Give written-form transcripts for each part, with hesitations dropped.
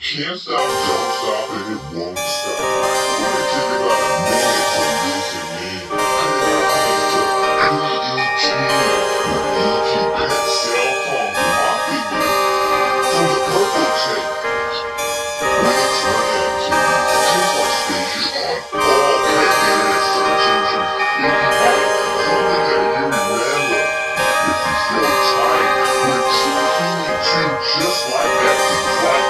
Can't stop, don't stop, and it won't stop. We're gonna take about a minute to listen, man. I need to PET with ET Pet cell phone for my figure. From the purple tape. When it's running activities, change my station on all pet internet search engines. If you find something that you remember, if you feel tight, we're too human too, just like that to fight.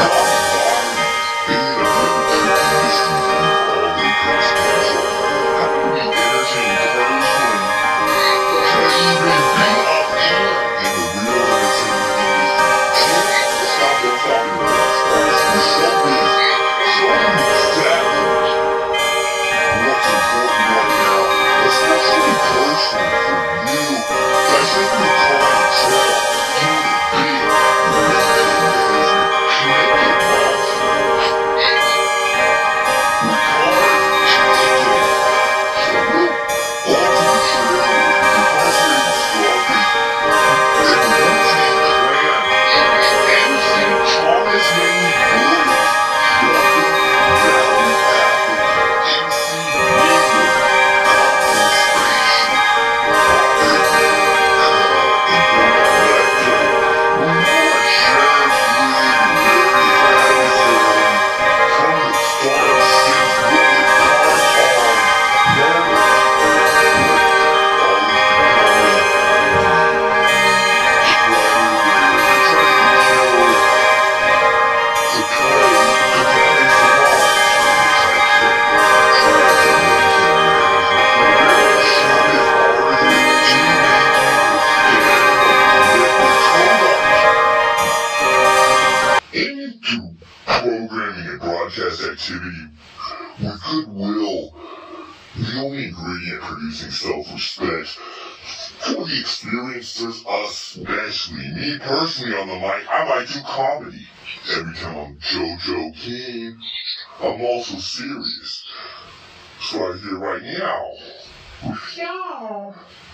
Programming and broadcast activity with goodwill, the only ingredient producing self-respect. For the experiencers, especially me personally on the mic, I might do comedy. Every time I'm JoJo King, I'm also serious. So right here, right now, with y'all.